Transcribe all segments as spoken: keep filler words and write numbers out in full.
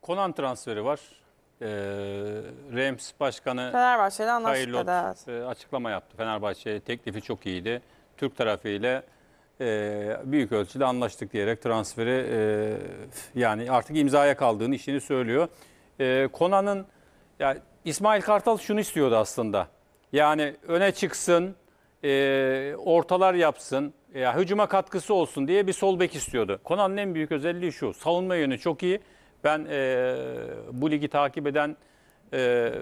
Konan transferi var. Ee, Rams Başkanı Fenerbahçe'yle anlaştık Kayrot dedi. e, açıklama yaptı. Fenerbahçe teklifi çok iyiydi. Türk tarafıyla e, büyük ölçüde anlaştık diyerek transferi e, yani artık imzaya kaldığını işini söylüyor. E, Konan'ın ya İsmail Kartal şunu istiyordu aslında. Yani öne çıksın, e, ortalar yapsın, ya hücuma katkısı olsun diye bir sol bek istiyordu. Konan'ın en büyük özelliği şu. Savunma yönü çok iyi. Ben e, bu ligi takip eden e,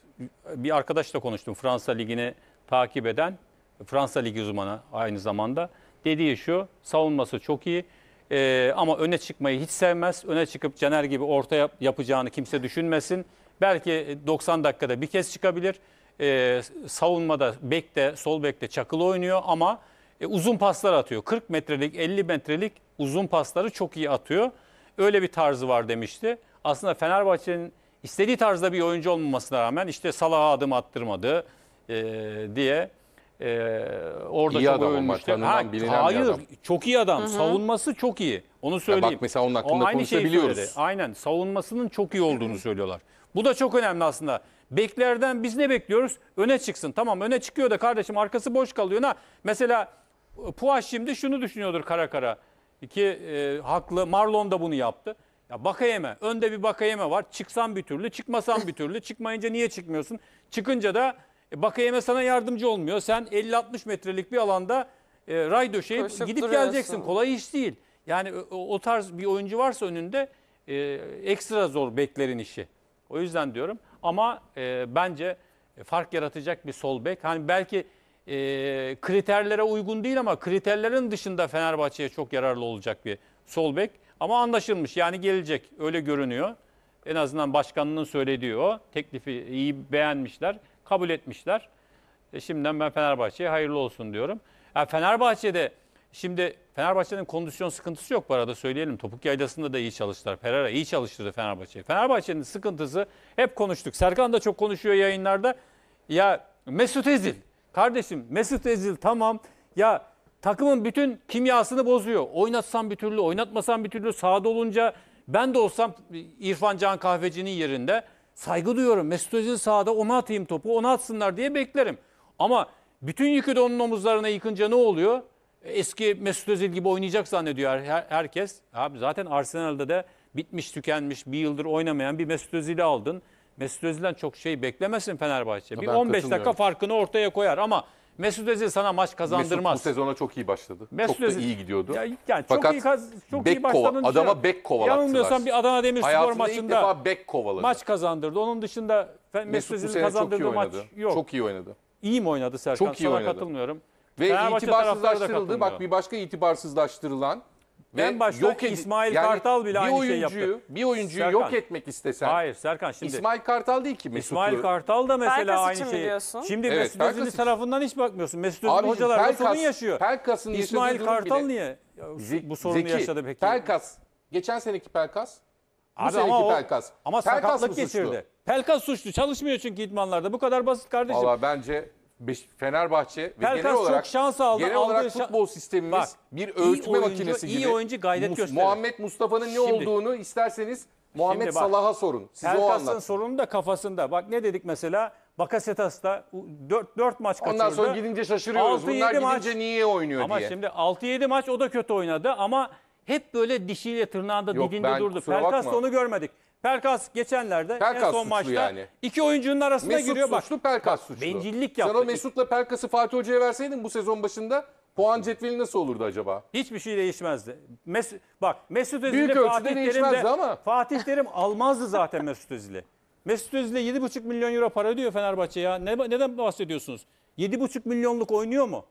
bir arkadaşla konuştum. Fransa Ligi'ni takip eden, Fransa Ligi uzmanı aynı zamanda. Dediği şu, savunması çok iyi e, ama öne çıkmayı hiç sevmez. Öne çıkıp Caner gibi orta yap, yapacağını kimse düşünmesin. Belki doksan dakikada bir kez çıkabilir. E, savunmada bekte, sol bekte çakılı oynuyor ama e, uzun paslar atıyor. kırk metrelik, elli metrelik uzun pasları çok iyi atıyor. Öyle bir tarzı var demişti. Aslında Fenerbahçe'nin istediği tarzda bir oyuncu olmamasına rağmen işte Salah'a adım attırmadı e, diye e, orada iyi çok adam övülmüştü. ama, tanınan, bilinen hayır, bir adam. çok iyi adam. Hı hı. Savunması çok iyi. Onu söyleyeyim. Ya bak mesela onun hakkında o aynı şeyi konuşabiliyoruz. söyledi. Aynen. Savunmasının çok iyi olduğunu söylüyorlar. Bu da çok önemli aslında. Beklerden biz ne bekliyoruz? Öne çıksın. Tamam öne çıkıyor da kardeşim arkası boş kalıyor. Ha, mesela Puaş şimdi şunu düşünüyordur kara kara. Ki e, haklı. Marlon da bunu yaptı. Ya Bakayeme. Önde bir Bakayeme var. Çıksan bir türlü, çıkmasan bir türlü. Çıkmayınca niye çıkmıyorsun? Çıkınca da e, Bakayeme sana yardımcı olmuyor. Sen elli altmış metrelik bir alanda e, ray döşeyip Koşup gidip duruyorsun. geleceksin. Kolay iş değil. Yani o, o tarz bir oyuncu varsa önünde e, ekstra zor beklerin işi. O yüzden diyorum. Ama e, bence fark yaratacak bir sol bek. Hani belki e, kriterlere uygun değil ama kriterlerin dışında Fenerbahçe'ye çok yararlı olacak bir sol bek. Ama anlaşılmış yani gelecek öyle görünüyor. En azından başkanının söylediği o. Teklifi iyi beğenmişler, kabul etmişler. E, şimdiden ben Fenerbahçe'ye hayırlı olsun diyorum. Yani Fenerbahçe'de şimdi Fenerbahçe'nin kondisyon sıkıntısı yok bu arada söyleyelim. Topuk Yaylası'nda da iyi çalıştılar. Pereira iyi çalıştırdı Fenerbahçe'yi. Fenerbahçe'nin sıkıntısı hep konuştuk. Serkan da çok konuşuyor yayınlarda. Ya Mesut Özil. Kardeşim Mesut Özil tamam. Ya takımın bütün kimyasını bozuyor. Oynatsan bir türlü, oynatmasan bir türlü sahada olunca ben de olsam İrfan Can Kahveci'nin yerinde saygı duyuyorum. Mesut Özil sahada ona atayım topu, ona atsınlar diye beklerim. Ama bütün yükü de onun omuzlarına yıkınca ne oluyor? Eski Mesut Özil gibi oynayacak zannediyor her, herkes. Abi zaten Arsenal'da da bitmiş, tükenmiş, bir yıldır oynamayan bir Mesut Özil'i aldın. Mesut Özil'den çok şey beklemesin Fenerbahçe. Bir on beş dakika farkını ortaya koyar ama Mesut Özil sana maç kazandırmaz. Mesut bu sezona çok iyi başladı. Mesut çok da Özil, iyi gidiyordu. Ya, yani Fakat çok iyi, çok bek iyi başladığını kova, adama bek kovalattılar. Yanılmıyorsam bir Adana Demirspor Hayatında maçında ilk defa bek kovaladı. maç kazandırdı. Onun dışında Mesut, Mesut bu Özil'in sene çok iyi kazandırdığı maç oynadı. yok. Çok iyi oynadı. İyi mi oynadı Serkan? Çok iyi Sana oynadı. katılmıyorum. Ve Fenerbahçe taraftarı da itibarsızlaştırıldı. Bak bir başka itibarsızlaştırılan en ve başta yok edi- İsmail yani Kartal bile bir aynı oyuncuyu, şey yaptı. Bir oyuncuyu Serkan. yok etmek istesen. Hayır Serkan şimdi. İsmail Kartal değil ki Mesut'u. İsmail Kartal da mesela Pelkas aynı için şeyi. biliyorsun. Şimdi Evet, Mesut Pelkas Özil'in için. tarafından hiç bakmıyorsun. Mesut Özil Abicim, hocalar da Pelkas- sorun yaşıyor. Pelkas'ın İsmail yaşadığı durum Kartal bile- niye ya, Zeki- bu sorunu Zeki, yaşadı peki? Pelkas. Geçen seneki Pelkas. Bu Abi seneki ama o- Pelkas. Ama Pelkas sakatlık mı suçlu? geçirdi. Pelkas suçlu. Çalışmıyor çünkü idmanlarda. Bu kadar basit kardeşim. Valla bence Beş- Fenerbahçe ve Pelkas genel çok olarak şans aldı, genel aldığı olarak şa- futbol sistemimiz Bak, bir iyi ölçme oyuncu, makinesi iyi gibi. oyuncu gayret Mus- gösterir. Muhammed Mustafa'nın ne Şimdi- olduğunu isterseniz Muhammed Şimdi bak, Salah'a sorun. Size o Pelkas'ın anlat. sorunu da kafasında. Bak ne dedik mesela? Bakasetas'ta dört maç kaçırdı. Ondan sonra gidince şaşırıyoruz. altı Bunlar yedi maç- gidince niye oynuyor Ama diye. şimdi altı yedi maç o da kötü oynadı ama hep böyle dişiyle tırnağında Yok, didinde ben durdu. kusura Pelkas'ta bakma. onu görmedik. Pelkas geçenlerde Pelkas en son suçlu maçta yani. iki oyuncunun arasına Mesut giriyor. Bak, suçlu, Pelkas suçlu. bencillik Sen yaptı. o Mesut'la Pelkas'ı Fatih Hoca'ya verseydin bu sezon başında puan cetveli nasıl olurdu acaba? Hiçbir şey değişmezdi. Mes bak Mesut Özil'le Büyük ölçüde Fatih Terim değişmezdi de ama. Fatih Terim almazdı zaten Mesut Özil'i. Mesut Özil'e yedi buçuk milyon euro para ödüyor Fenerbahçe ya. Ne, neden bahsediyorsunuz? yedi buçuk milyonluk oynuyor mu?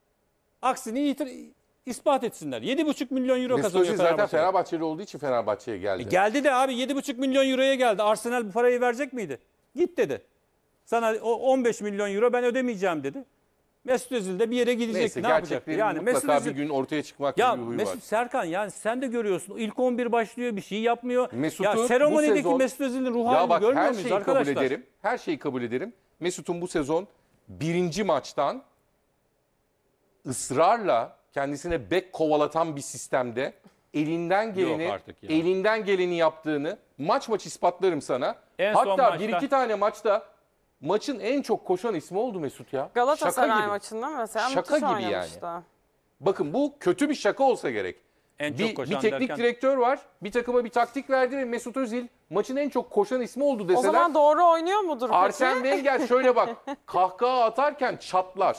Aksini itir, ispat etsinler. yedi buçuk milyon euro Mesut kazanıyor Özil zaten Fenerbahçe. Fenerbahçeli olduğu için Fenerbahçe'ye geldi. E geldi de abi yedi buçuk milyon euroya geldi. Arsenal bu parayı verecek miydi? Git dedi. Sana o on beş milyon euro ben ödemeyeceğim dedi. Mesut Özil de bir yere gidecekti. Neyse Ne yapacaktı? gerçeklerin Yani Mesut mutlaka Özil, bir gün ortaya çıkmak ya gibi bir huyu Mesut var. Serkan yani sen de görüyorsun. İlk on bir başlıyor bir şey yapmıyor. Mesut'u ya bu seremonideki sezon- Mesut Özil'in ruh Ya halini bak görmüyor her muyuz şeyi kabul arkadaşlar? ederim. Her şeyi kabul ederim. Mesut'un bu sezon birinci maçtan ısrarla kendisine bek kovalatan bir sistemde elinden geleni artık ya. elinden geleni yaptığını maç maç ispatlarım sana. En son Hatta maçta- bir iki tane maçta maçın en çok koşan ismi oldu Mesut ya. Şaka Galatasaray gibi. maçında mesela Şaka müthiş gibi oynamıştı. Bakın bu kötü bir şaka olsa gerek. En çok Bir, koşan bir teknik derken- direktör var. Bir takıma bir taktik verdi ve Mesut Özil maçın en çok koşan ismi oldu O deseler. zaman doğru oynuyor mudur peki? Arsene Wenger şöyle bak. Kahkaha atarken çatlar.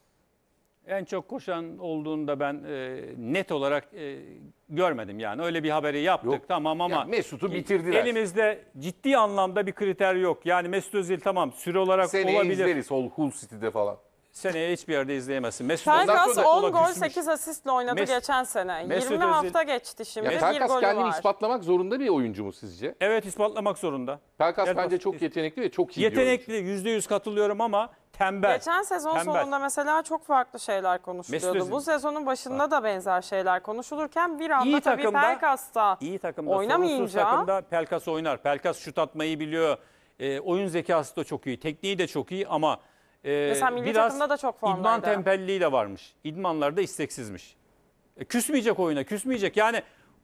En çok koşan olduğunda ben e, net olarak e, görmedim yani. Öyle bir haberi yaptık Yok. tamam ama Ya Mesut'u bitirdiler. elimizde ciddi anlamda bir kriter yok. Yani Mesut Özil tamam süre olarak Seneye olabilir. izleriz Hull Hull City'de falan. Seneye hiçbir yerde izleyemezsin. Mesut Ondan Pelkas sonra on Ola gol küsmüş. sekiz asistle oynadı Mes- geçen sene. Mesut yirmi Özil- hafta geçti şimdi. Ya bir Pelkas golü kendini var. ispatlamak zorunda bir oyuncu mu sizce? Evet ispatlamak zorunda. Pelkas Evet, bence bak- çok yetenekli ve çok iyi bir oyuncu. Yetenekli yüzde yüz katılıyorum ama tembel. Geçen sezon Tembel. sonunda mesela çok farklı şeyler konuşuluyordu. Mesut Özil. Bu sezonun başında da benzer şeyler konuşulurken bir anda İyi tabii takımda- Pelkas'ta İyi takımda, oynamayınca- sorunsuz takımda Pelkas oynar. Pelkas şut atmayı biliyor. E, oyun zekası da çok iyi. Tekniği de çok iyi ama e, Mesela milli biraz takımda da çok formdaydı. idman tembelliği de varmış. İdmanlarda isteksizmiş. E, küsmeyecek oyuna, küsmeyecek. Yani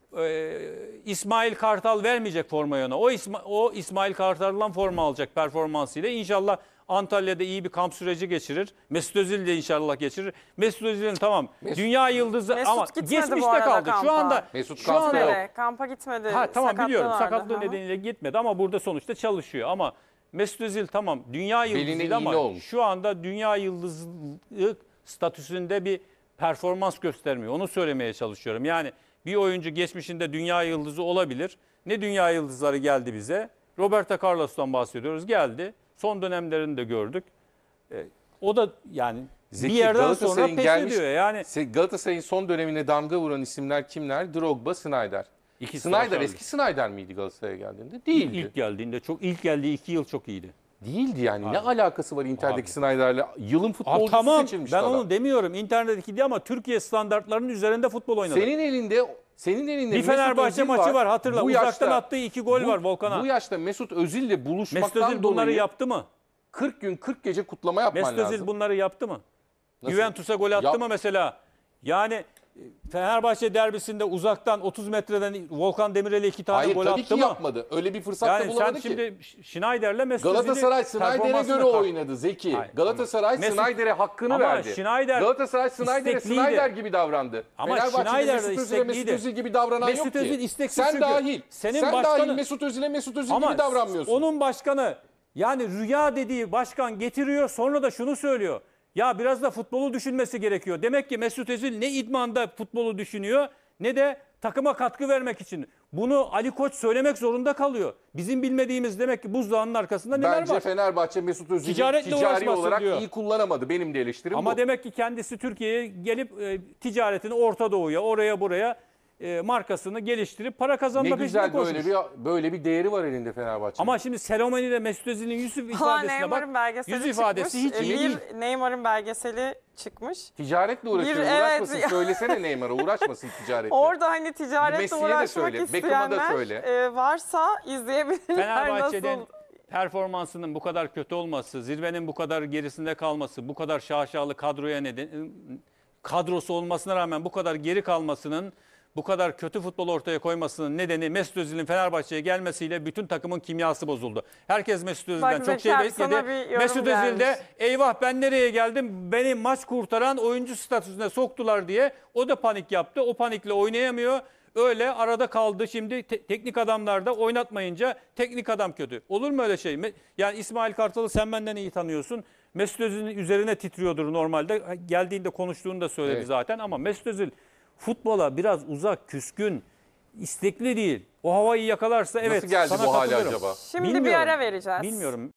e, İsmail Kartal vermeyecek formayı ona. O, İsma, o İsmail Kartal'dan forma alacak performansıyla. İnşallah Antalya'da iyi bir kamp süreci geçirir. Mesut Özil de inşallah geçirir. Mesut Özil'in tamam Mesut- dünya yıldızı Mesut ama gitmedi bu geçmişte arada kaldı. Şu kampa. anda Mesut şu kampta anda yok. Gitmedi. Kampa gitmedi. Ha tamam Sakatlığı biliyorum vardı. sakatlığı Hı hı. nedeniyle gitmedi ama burada sonuçta çalışıyor. Ama Mesut Özil tamam dünya Beline yıldızıydı ama iğne olmuş. şu anda dünya yıldızı statüsünde bir performans göstermiyor. Onu söylemeye çalışıyorum. Yani bir oyuncu geçmişinde dünya yıldızı olabilir. Ne dünya yıldızları geldi bize? Roberto Carlos'tan bahsediyoruz. Geldi. Son dönemlerini de gördük. E, o da yani Zeki, bir yerden sonra Galatasaray'ın pes gelmiş- ediyor. Yani Se- Galatasaray'ın son dönemine damga vuran isimler kimler? Drogba, Snyder. İkisi Snyder başarılı. eski Snyder miydi Galatasaray'a geldiğinde? Değildi. ilk geldiğinde çok ilk geldiği iki yıl çok iyiydi. Değildi yani. Ne alakası var Inter'deki Abi. Snyder'la? Yılın Aa, futbolcusu tamam seçilmişti ben adam. onu demiyorum. İnternetteki değil ama Türkiye standartlarının üzerinde futbol oynadı. Senin elinde senin elinde Bir Mesut Fenerbahçe Özil maçı var, hatırla. Bu Uzaktan yaşta- attığı iki gol bu- var Volkan'a. Bu yaşta Mesut Özil'le Mesut buluşmaktan Özil bunları dolayı yaptı mı? kırk gün kırk gece kutlama yapman Mesut lazım. Özil bunları yaptı mı? Nasıl? Juventus'a gol attı Yap- mı mesela? Yani e, Fenerbahçe derbisinde uzaktan otuz metreden Volkan Demirel'e iki tane Hayır gol tabii attı ki mı? yapmadı. Öyle bir fırsat da Yani sen bulamadı ki. şimdi Schneider'le Mesut Özil'i Galatasaray Snyder'e performansına göre kalk- oynadı Zeki. Hayır, Galatasaray ama Mesut- Snyder'e hakkını ama verdi. Schneider Galatasaray Snyder'e istekliydi. Snyder gibi davrandı. Ama Fenerbahçe'de Schneider de Mesut Özil'e Mesut istekliydi. Özil gibi davranan Mesut yok ki. Özil isteksiz Sen çünkü. dahil. Senin Sen başkanı- dahil Mesut Özil'e Mesut Özil Ama gibi davranmıyorsun. onun başkanı yani rüya dediği başkan getiriyor sonra da şunu söylüyor. Ya biraz da futbolu düşünmesi gerekiyor. Demek ki Mesut Özil ne idmanda futbolu düşünüyor ne de takıma katkı vermek için. Bunu Ali Koç söylemek zorunda kalıyor. Bizim bilmediğimiz demek ki buzdağının arkasında neler Bence var. Fenerbahçe Mesut Özil'i Ticaretle ticari uğraşmasın olarak diyor. iyi kullanamadı. Benim de eleştirim Ama bu. demek ki kendisi Türkiye'ye gelip e, ticaretini Orta Doğu'ya oraya buraya e, markasını geliştirip para Ne kazanma güzel peşinde koşmuş. böyle bir böyle bir değeri var elinde Fenerbahçe'nin. Ama şimdi Selomani ile Mesut Özil'in yüz Ha, ifadesine Neymar'ın bak. belgeseli Yüz ifadesi çıkmış. hiç iyi bir değil. Neymar'ın belgeseli çıkmış. Ticaretle uğraşıyor. Bir- evet. Uğraşmasın. Söylesene Neymar'a uğraşmasın ticaretle. Orada hani ticaretle Messi'ye de uğraşmak söyle, Beckham'a da isteyenler söyle. e, varsa izleyebilirler. Fenerbahçe'nin Nasıl? performansının bu kadar kötü olması, zirvenin bu kadar gerisinde kalması, bu kadar şaşalı kadroya neden kadrosu olmasına rağmen bu kadar geri kalmasının, bu kadar kötü futbol ortaya koymasının nedeni Mesut Özil'in Fenerbahçe'ye gelmesiyle bütün takımın kimyası bozuldu. Herkes Mesut Özil'den Bak çok Zeki abi, şey sana bir bekledi. yorum Mesut Özil de gelmiş. eyvah ben nereye geldim? Beni maç kurtaran oyuncu statüsüne soktular diye o da panik yaptı. O panikle oynayamıyor. Öyle arada kaldı. Şimdi te- teknik adamlar da oynatmayınca teknik adam kötü. Olur mu öyle şey? Me- Yani İsmail Kartal'ı sen benden iyi tanıyorsun. Mesut Özil'in üzerine titriyordur normalde. Geldiğinde konuştuğunu da söyledi Evet. zaten ama Mesut Özil futbola biraz uzak, küskün, istekli değil. O havayı yakalarsa evet Nasıl geldi sana bu hale katılırım. acaba? Şimdi bir Bilmiyorum. ara vereceğiz. Bilmiyorum.